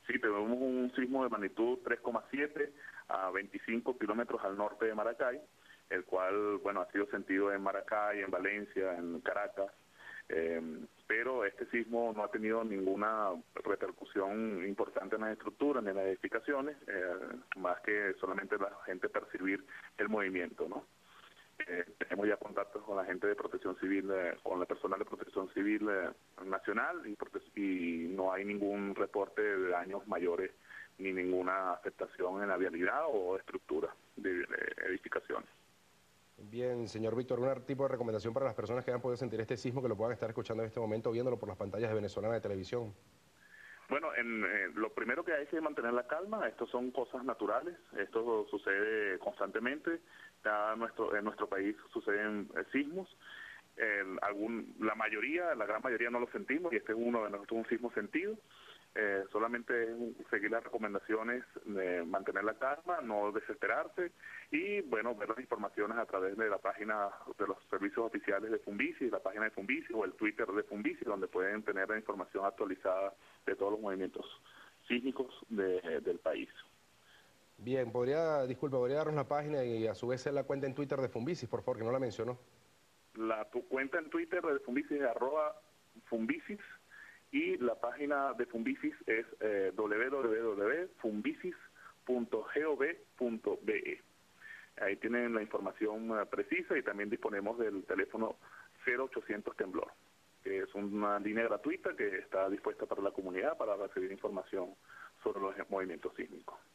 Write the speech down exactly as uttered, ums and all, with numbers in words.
Sí, tenemos un sismo de magnitud tres coma siete a veinticinco kilómetros al norte de Maracay, el cual, bueno, ha sido sentido en Maracay, en Valencia, en Caracas, eh, pero este sismo no ha tenido ninguna repercusión importante en las estructuras ni en las edificaciones, eh, más que solamente la gente percibir el movimiento, ¿no? Eh, tenemos ya contactos con la gente de Protección Civil, eh, con la personal de Protección Civil eh, nacional y, prote y no hay ningún reporte de daños mayores ni ninguna afectación en la vialidad o estructura de, de edificaciones. Bien, señor Víctor, ¿algún tipo de recomendación para las personas que hayan podido sentir este sismo, que lo puedan estar escuchando en este momento, viéndolo por las pantallas de venezolana de televisión? Bueno, en, eh, lo primero que hay que mantener la calma. Estos son cosas naturales, esto sucede constantemente. Ya nuestro, en nuestro país suceden eh, sismos. Eh, algún, la mayoría, la gran mayoría no lo sentimos y este es uno de nosotros, un sismo sentido. Eh, solamente es seguir las recomendaciones, de mantener la calma, no desesperarse y, bueno, ver las informaciones a través de la página de los servicios oficiales de Funvisis, la página de Funvisis o el Twitter de Funvisis, donde pueden tener la información actualizada de todos los movimientos sísmicos de, del país. Bien, podría, disculpe, podría darnos la página y a su vez la cuenta en Twitter de Funvisis, por favor, que no la mencionó. La tu cuenta en Twitter de Funvisis es arroba Funvisis y la página de Funvisis es eh, w w w punto funvisis punto gov punto be. Ahí tienen la información uh, precisa y también disponemos del teléfono cero ochocientos temblor, que es una línea gratuita que está dispuesta para la comunidad para recibir información sobre los movimientos sísmicos.